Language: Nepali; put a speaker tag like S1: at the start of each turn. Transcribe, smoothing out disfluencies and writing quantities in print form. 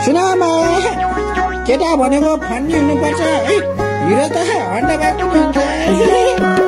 S1: सुनामा केटा भनेको फन्नी हुनुपर्छ है हिरो त अन्डा बाँकी हुन्छ